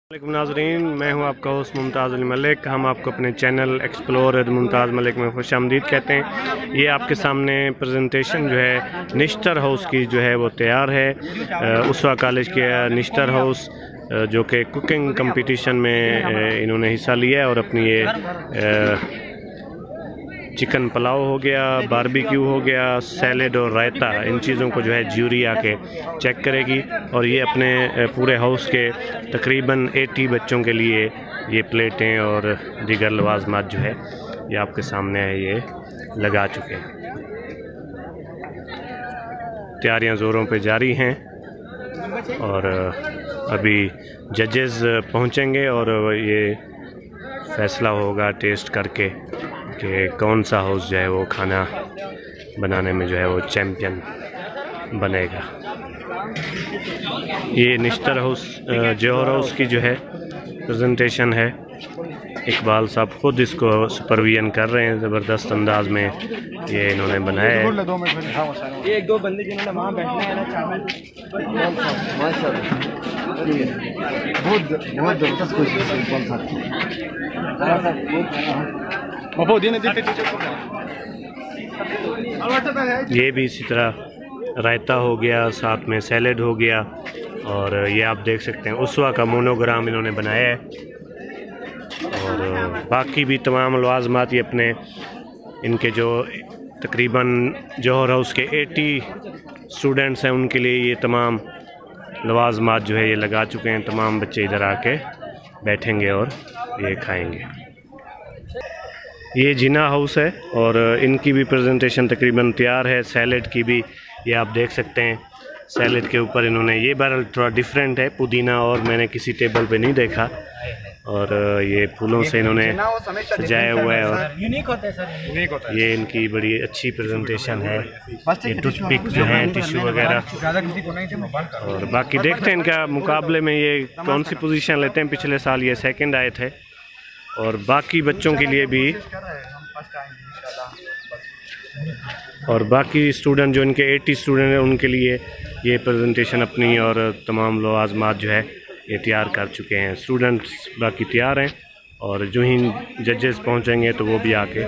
वालेकुम नाज़रीन, मैं हूं आपका होस्ट मुमताज़ अली मलिक। हम आपको अपने channel explore with Mumtaz Malik में खुश आमदीद कहते हैं। ये आपके सामने प्रेजेंटेशन जो है निश्तर हाउस की जो है वो तैयार है। उसवा कॉलेज के निश्तर हाउस जो कि कुकिंग कंपटीशन में इन्होंने हिस्सा लिया है और अपनी ये चिकन पुलाव हो गया, बारबेक्यू हो गया, सैलेड और रायता, इन चीज़ों को जो है ज्यूरी आके चेक करेगी और ये अपने पूरे हाउस के तकरीबन 80 बच्चों के लिए ये प्लेटें और दीगर लवाजमात जो है ये आपके सामने है, ये लगा चुके हैं। तैयारियां ज़ोरों पे जारी हैं और अभी जजेस पहुंचेंगे और ये फ़ैसला होगा टेस्ट करके कि कौन सा हाउस जो है वो खाना बनाने में जो है वो चैम्पियन बनेगा। ये निश्तर हाउस जौहर हाउस की जो है प्रेजेंटेशन है। इकबाल साहब खुद इसको सुपरविजन कर रहे हैं, ज़बरदस्त अंदाज में ये इन्होंने बनाया है। ये एक दो बंदे जिन्होंने वहाँ बैठना है ना, बहुत जबरदस्त ये भी इसी तरह रायता हो गया, साथ में सैलेड हो गया और ये आप देख सकते हैं उसवा का मोनोग्राम इन्होंने बनाया है और बाकी भी तमाम लवाजमात ये अपने इनके जो तकरीबन जौहर हाउस के 80 स्टूडेंट्स हैं उनके लिए ये तमाम लवाजमात जो है ये लगा चुके हैं। तमाम बच्चे इधर आके बैठेंगे और ये खाएंगे। ये जिना हाउस है और इनकी भी प्रेजेंटेशन तकरीबन तैयार है। सैलेड की भी ये आप देख सकते हैं, सैलेड के ऊपर इन्होंने ये बरल थोड़ा डिफरेंट है, पुदीना और मैंने किसी टेबल पे नहीं देखा और ये फूलों से इन्होंने सजाया हुआ है और यूनिक होता है सर, ये इनकी बड़ी अच्छी प्रेजेंटेशन है। ये टूथपिक जो है, टिश्यू वगैरह और बाकी देखते हैं इनका मुकाबले में ये कौन सी पोजीशन लेते हैं। पिछले साल ये सेकंड आए थे और बाकी बच्चों के लिए भी और बाकी स्टूडेंट जो इनके 80 स्टूडेंट हैं उनके लिए ये प्रेजेंटेशन अपनी और तमाम लवाजमात जो है ये तैयार कर चुके हैं। स्टूडेंट्स बाकी तैयार हैं और जो ही जजेस पहुंचेंगे तो वो भी आके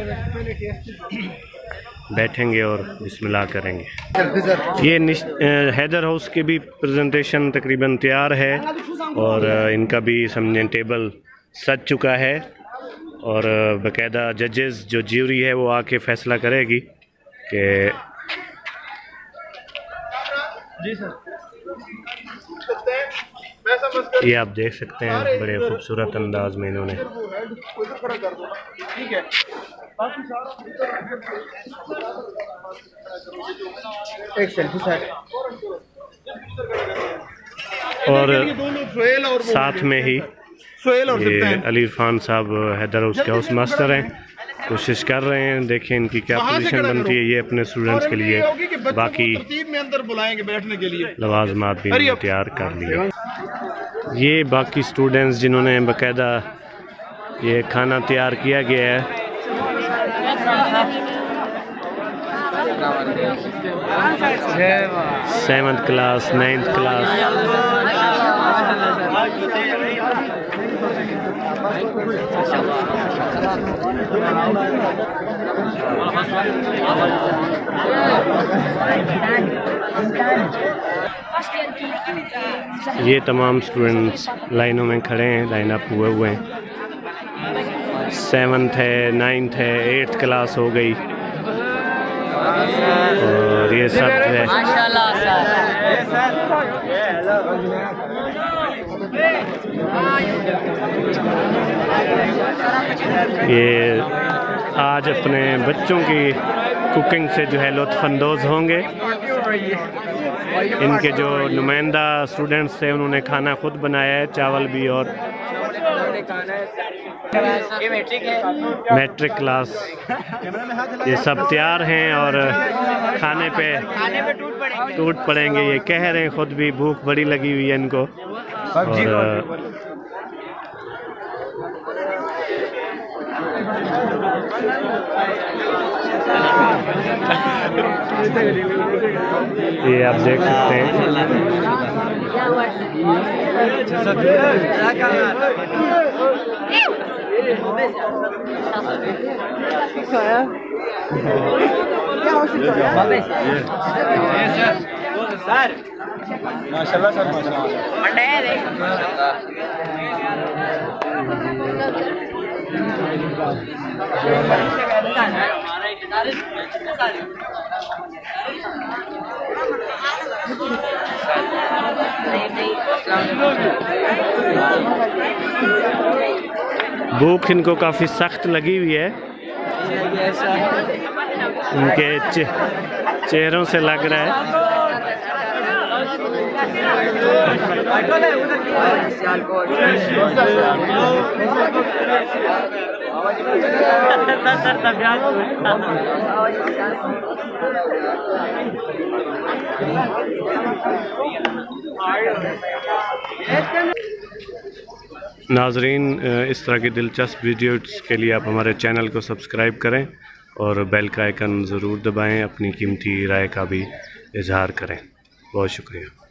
बैठेंगे और बिस्मिल्लाह करेंगे। ये हैदर हाउस के भी प्रेजेंटेशन तकरीबन तैयार है और इनका भी समझें टेबल सज चुका है और बाकायदा जजेस जो ज्यूरी है वो आके फ़ैसला करेगी कि जी सर। ये आप देख सकते हैं बड़े खूबसूरत अंदाज में इन्होंने एक सेल्फी सर और साथ में ही ये अली इरफान साहब हैदर हाउस के हाउस मास्टर हैं, कोशिश कर रहे हैं, देखें इनकी क्या पोजीशन बनती है। ये अपने स्टूडेंट्स के लिए बाकी लवाजमात भी तैयार कर लिए। ये बाकी स्टूडेंट्स जिन्होंने बाकायदा ये खाना तैयार किया गया है। सेवन्थ क्लास, 9th क्लास, ये तमाम स्टूडेंट्स लाइनों में खड़े हैं, लाइन अप हुए हैं। 7th है, 9th है, 8th क्लास हो गई और ये सब जो है ये आज अपने बच्चों की कुकिंग से जो है लुत्फ़अंदोज़ होंगे। इनके जो नुमाइंदा स्टूडेंट्स थे उन्होंने खाना खुद बनाया है, चावल भी और मैट्रिक क्लास ये सब तैयार हैं और खाने पे टूट पड़ेंगे। ये कह रहे हैं खुद भी भूख बड़ी लगी हुई है इनको और ये आप देख सकते हैं। माशाल्लाह सर, माशाल्लाह। भूख इनको काफ़ी सख्त लगी हुई है, उनके चेहरों से लग रहा है। नाजरीन, इस तरह की दिलचस्प वीडियोज़ के लिए आप हमारे चैनल को सब्सक्राइब करें और बेल का आइकन ज़रूर दबाएं। अपनी कीमती राय का भी इजहार करें। बहुत शुक्रिया।